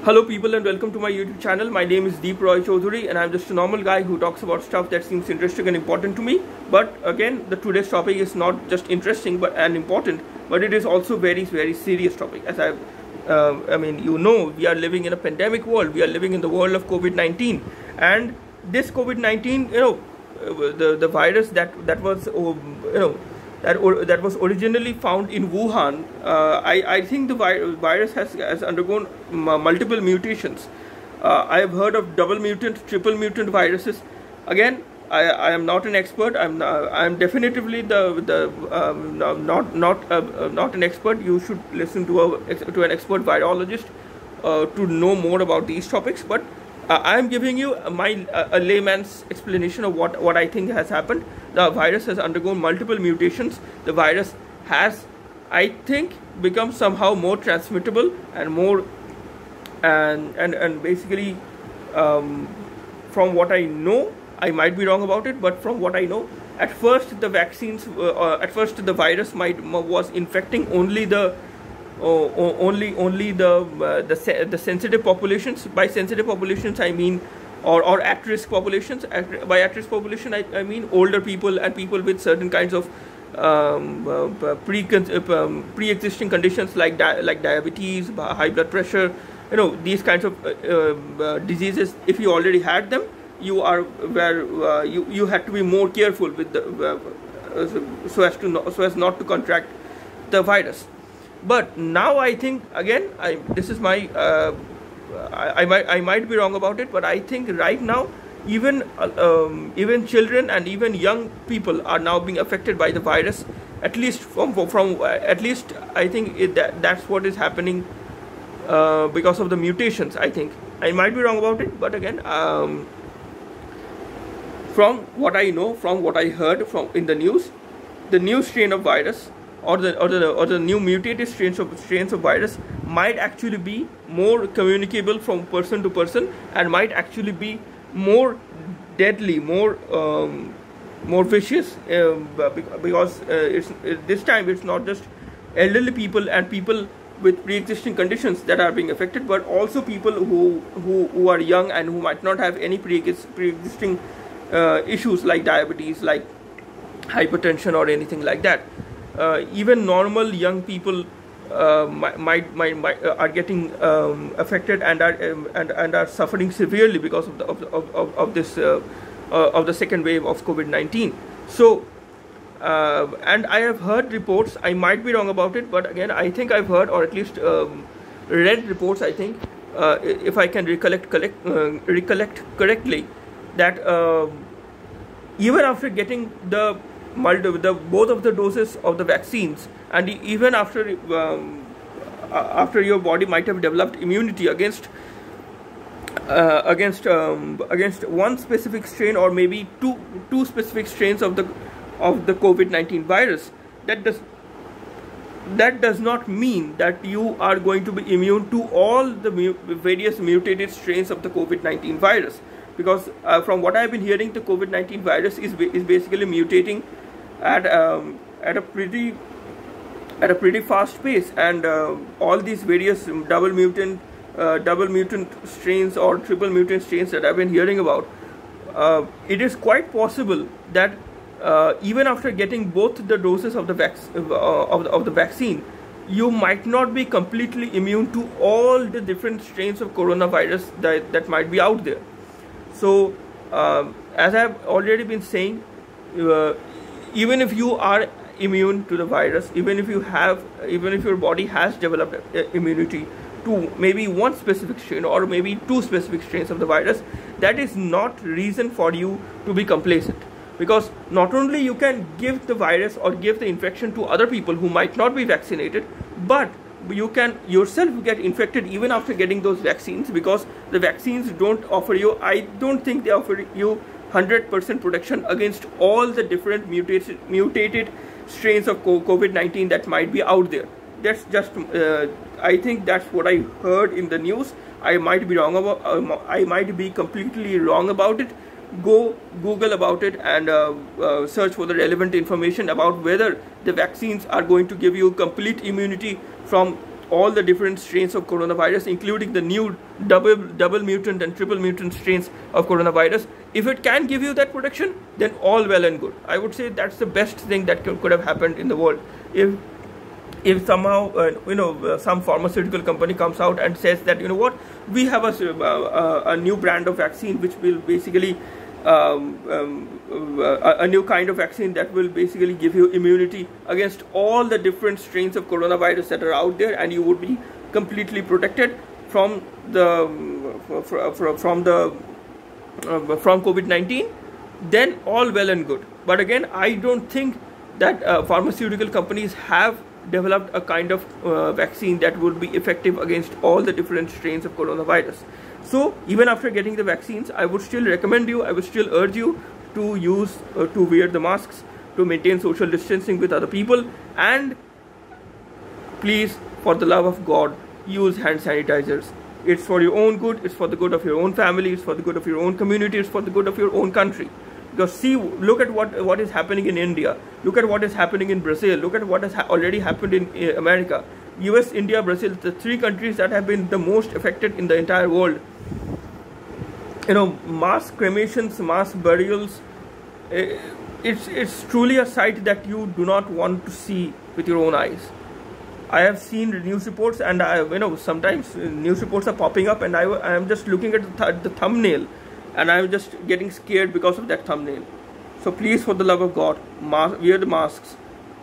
Hello people and welcome to my YouTube channel. My name is Deep Roy Chaudhary and I'm just a normal guy who talks about stuff that seems interesting and important to me. But again, today's topic is not just interesting and important, but it is also very serious topic. As we are living in a pandemic world. We are living in the world of COVID-19, and this COVID-19, the virus that was originally found in Wuhan. I think the virus has undergone multiple mutations. I have heard of double mutant, triple mutant viruses. Again, I am not an expert. I'm definitively not an expert. You should listen to an expert virologist to know more about these topics. But I am giving you a layman's explanation of what I think has happened. The virus has undergone multiple mutations. The virus has, I think, become somehow more transmittable and more and basically, from what I know, I might be wrong about it, but from what I know, at first the vaccines, at first the virus was infecting only the sensitive populations. By sensitive populations, I mean, or at-risk populations. By at-risk population, I mean older people and people with certain kinds of pre-existing conditions like diabetes, high blood pressure. These kinds of diseases. If you already had them, you had to be more careful with so as not to contract the virus. But now I think, again, this is my I might be wrong about it, but I think right now even children and even young people are now being affected by the virus. At least at least I think that's what is happening because of the mutations. I think I might be wrong about it, but again, from what I know, from what I heard in the news, the new strain of virus or the new mutated strains of virus might actually be more communicable from person to person and might actually be more deadly, more vicious, because this time it's not just elderly people and people with pre-existing conditions that are being affected, but also people who are young and who might not have any pre-existing issues like diabetes, like hypertension or anything like that. Even normal young people are getting affected and are suffering severely because of the second wave of COVID-19. So, and I have heard reports. I might be wrong about it, but again, I think I've heard, or at least read reports. I think, if I can recollect correctly, that even after getting both of the doses of the vaccines, and even after your body might have developed immunity against one specific strain or maybe two specific strains of the COVID-19 virus, that does not mean that you are going to be immune to all the various mutated strains of the COVID-19 virus. Because from what I've been hearing, the COVID-19 virus is basically mutating at a pretty fast pace, and all these various double mutant strains or triple mutant strains that I've been hearing about, it is quite possible that even after getting both the doses of the vaccine, you might not be completely immune to all the different strains of coronavirus that might be out there. So, as I've already been saying, even if you are immune to the virus, even if your body has developed immunity to maybe one specific strain or maybe two specific strains of the virus, that is not reason for you to be complacent. Because not only you can give the virus or give the infection to other people who might not be vaccinated, but you can yourself get infected even after getting those vaccines, because the vaccines don't offer you, I don't think they offer you 100% protection against all the different mutated strains of COVID-19 that might be out there. That's just, I think that's what I heard in the news. I might be wrong about, I might be completely wrong about it. Go Google about it and search for the relevant information about whether the vaccines are going to give you complete immunity from all the different strains of coronavirus, including the new double mutant and triple mutant strains of coronavirus. If it can give you that protection, then all well and good. I would say that's the best thing that could have happened in the world. If somehow some pharmaceutical company comes out and says that, you know what, we have a new brand of vaccine which will basically a new kind of vaccine that will basically give you immunity against all the different strains of coronavirus that are out there, and you would be completely protected from COVID-19, then all well and good. But again, I don't think that pharmaceutical companies have developed a kind of vaccine that would be effective against all the different strains of coronavirus. So even after getting the vaccines, I would still recommend you, I would still urge you to use to wear the masks, to maintain social distancing with other people, and please, for the love of God, use hand sanitizers. It's for your own good, it's for the good of your own family, it's for the good of your own community, it's for the good of your own country. Because see, look at what is happening in India, look at what is happening in Brazil, look at what has already happened in America. US, India, Brazil, the three countries that have been the most affected in the entire world. You know, mass cremations, mass burials, it's truly a sight that you do not want to see with your own eyes. I have seen news reports, and sometimes news reports are popping up, and I am just looking at the thumbnail, and I am just getting scared because of that thumbnail. So please, for the love of God, wear the masks,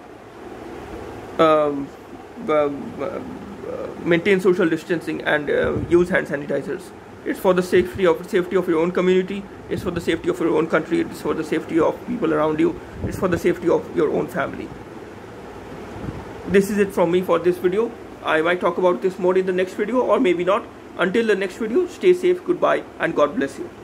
maintain social distancing, and use hand sanitizers. It's for the safety of your own community, it's for the safety of your own country, it's for the safety of people around you, it's for the safety of your own family. This is it from me for this video. I might talk about this more in the next video, or maybe not. Until the next video, stay safe, goodbye, and God bless you.